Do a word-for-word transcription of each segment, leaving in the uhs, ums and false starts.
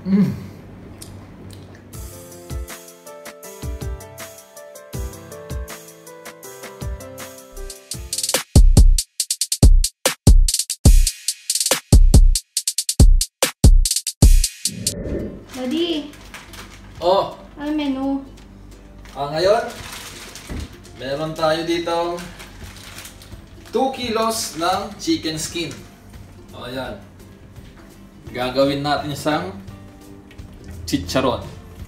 Mm. Daddy, Oh, ano menu? ah, ngayon, meron tayo dito two kilos ng chicken skin. O, ayan. Gagawin natin isang chicharon.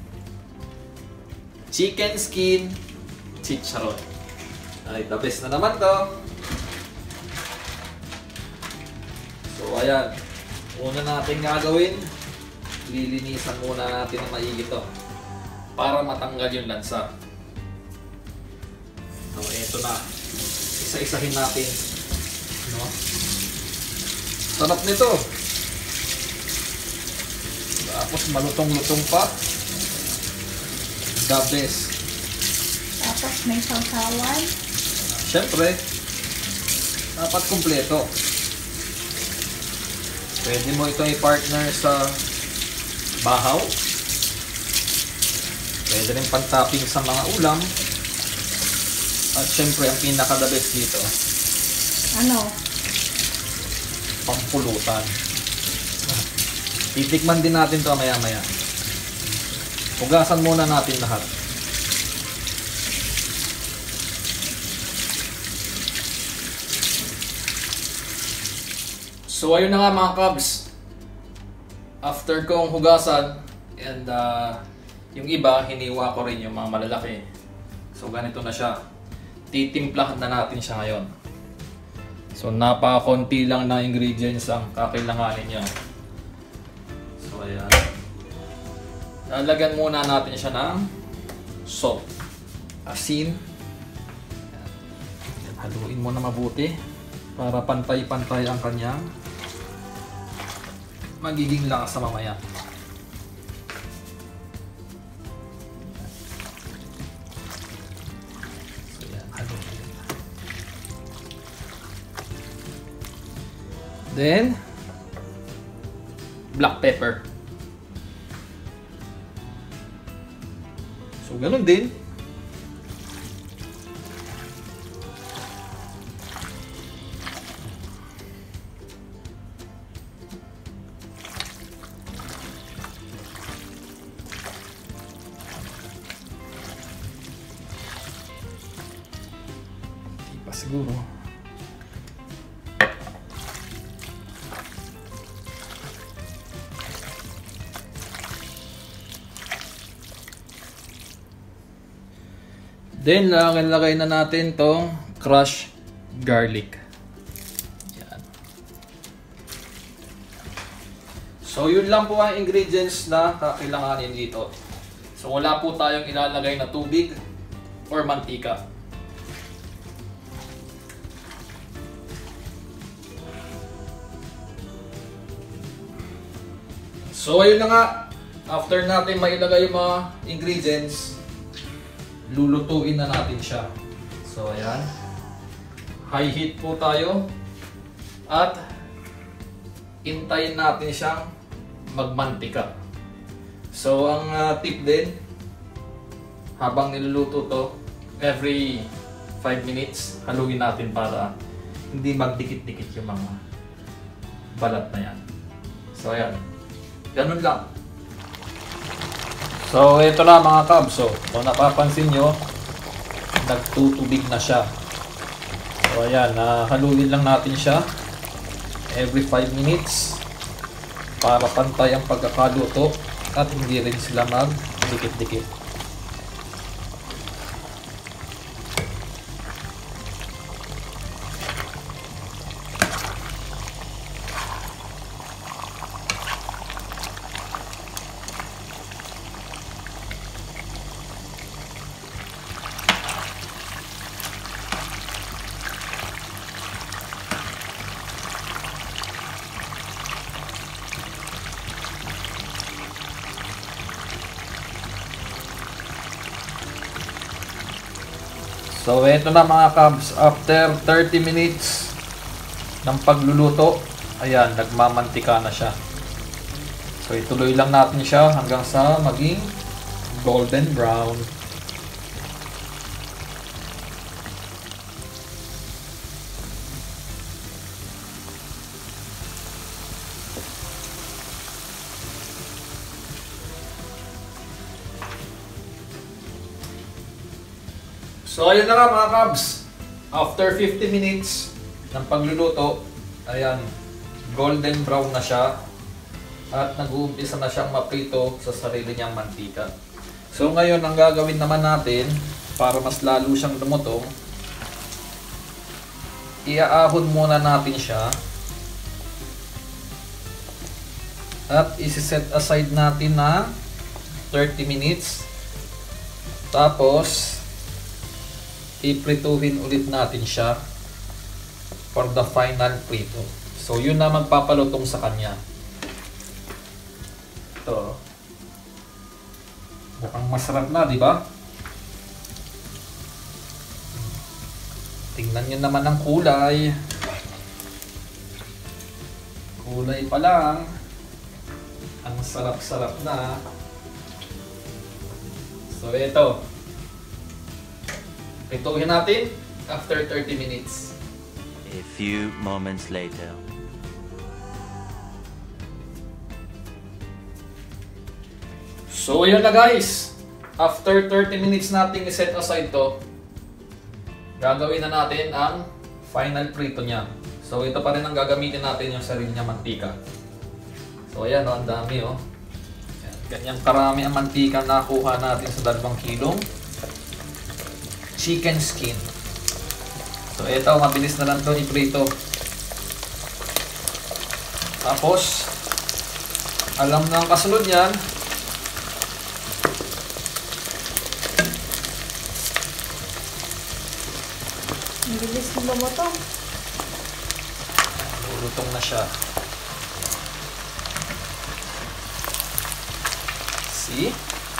Chicken skin chicharon. Ay, the best na naman to. So, ayan. Una natin gagawin, lilinisan muna natin ng maigi to para matanggal yung lansa. So, eto na. Isa-isahin natin. No? Sarap nito. Tapos malutong-lutong pa. The best. Tapos may sausawan. Siyempre, dapat kumpleto. Pwede mo itong i-partner sa bahaw. Pwede rin pang-topping sa mga ulam. At syempre, ang pinaka-the best dito, Ano? pampulutan. Titikman din natin ito maya-maya. Hugasan muna natin lahat. So ayun na nga mga Cubs. After kong hugasan and uh, yung iba, hiniwa ko rin yung mga malalaki. So ganito na siya. Titimplahan na natin siya ngayon. So napaka-konti lang na ingredients ang kakailanganin niya. So ayan. Lalagyan muna natin siya ng salt, asin. Ayan. Haluin mo na mabuti para pantay-pantay ang kanyang magiging lasa mamaya. So yan, haluin. Then black pepper. So ganun din. Di pa siguro. Then, lagay na natin tong crushed garlic. Yan. So, yun lang po ang ingredients na kakailanganin dito. So, wala po tayong ilalagay na tubig or mantika. So, ayun na nga. After natin mailagay yung mga ingredients, lulutuin na natin siya. So ayan, high heat po tayo at hintayin natin siyang magmantika. So ang uh, tip din, habang niluluto to, every five minutes haluin natin para hindi magdikit-dikit yung mga balat na yan. So ayan, ganun lang. So, ito na mga Cubs. So, kung napapansin nyo, nagtutubig na siya. So, ayan, uh, haluin lang natin siya every five minutes para pantay ang pagkakaluto at hindi rin sila mag-dikit-dikit. So, ito na mga Cubs. After thirty minutes ng pagluluto, ayan, nagmamantika na siya. So ituloy lang natin siya hanggang sa maging golden brown. So ayun na nga mga kabs, after fifty minutes ng pagluluto, ayan, golden brown na siya at nag-uumpisa na siyang maprito sa sarili niyang mantika. So ngayon ang gagawin naman natin para mas lalo siyang lumutong, iaahon muna natin siya at isi-set aside natin na thirty minutes, tapos iprituhin ulit natin siya for the final prito. So yun na magpapalutong sa kanya. Ito. Mukhang masarap na, di ba? Tingnan nyo naman ang kulay. Kulay pa lang. Ang sarap-sarap na. So ito. Prituhin natin after thirty minutes. A few moments later. So yun na guys. After thirty minutes natin i-set aside to, gagawin na natin ang final prito niya. So ito pa rin ang gagamitin natin, yung sarili niya mantika. So ayan, oh, ang dami oh. Ayan, ganyang karami ang mantika na nakuha natin sa dalawang kilong chicken skin. So ito, mabilis na lang ito iprito. Tapos alam na ang kasunod niyan. Mabilis na lumutong. Lulutong na siya. See?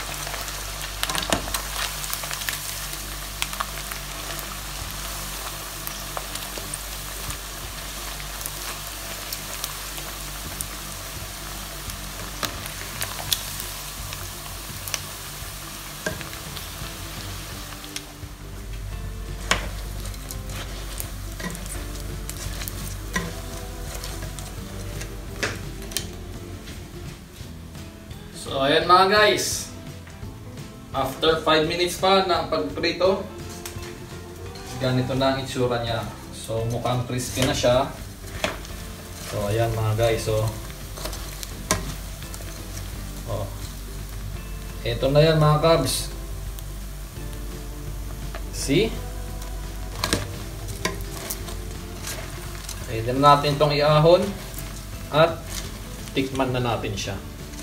So ayan mga guys, after five minutes pa ng pagprito, ganito na ang itsura niya. So mukhang crispy na siya. So ayan mga guys, so oh. Ito na yan mga kabs. See? Pwede na natin itong iahon at tikman na natin siya.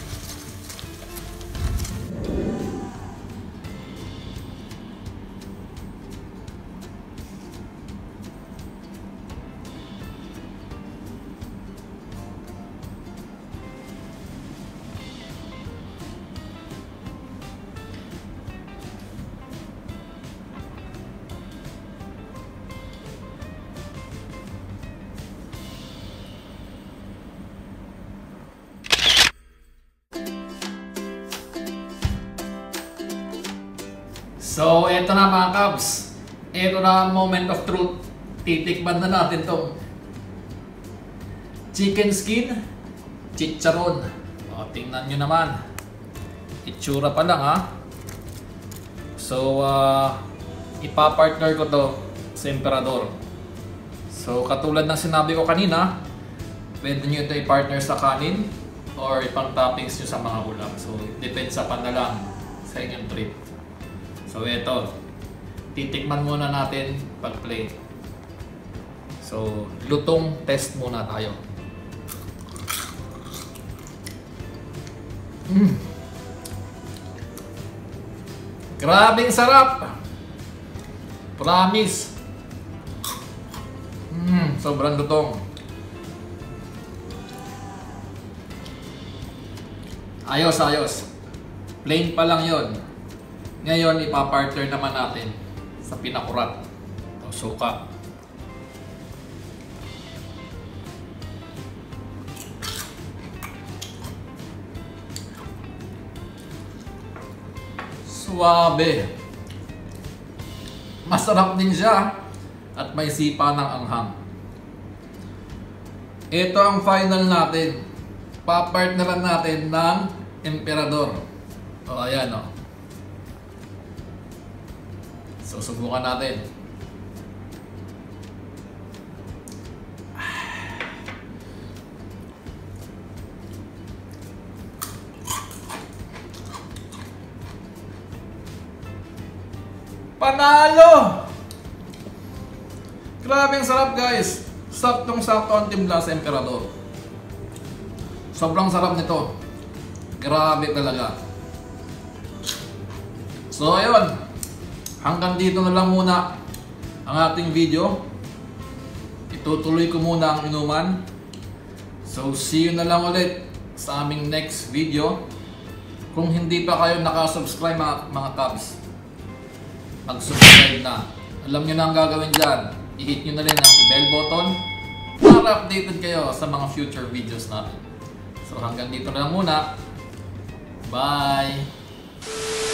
So, eto na mga kabs. Eto na ang moment of truth. Titikman na natin tong chicken skin chicharon. O, tingnan nyo naman. Itsura pa lang ha. So, uh, ipapartner ko to sa emperador. So, katulad ng sinabi ko kanina, pwede nyo ito i-partner sa kanin or ipang toppings nyo sa mga ulam. So, depende sa panalang sa inyong trip. So ito, titikman muna natin pag plate. So lutong test muna tayo. Mm. Grabing sarap! Promise! Mm, sobrang lutong. Ayos, ayos. Plain pa lang yon. Ngayon, ipapartner naman natin sa pinakurat o suka. Suwabe. Masarap din siya at may sipa ng anghang. Ito ang final natin. Papartneran natin ng Emperador. O ayan o. So subukan natin. Panalo! Grabe ang sarap guys. Saktong sakto ang timpla sa Emperador. Sobrang sarap nito. Grabe talaga. So ayun. Hanggang dito na lang muna ang ating video. Itutuloy ko muna ang inuman. So see you na lang ulit sa aming next video. Kung hindi pa kayo nakasubscribe mga, mga Cubs, mag-subscribe na. Alam nyo na ang gagawin dyan. I-hit nyo na rin ang bell button para updated kayo sa mga future videos natin. So hanggang dito na lang muna. Bye!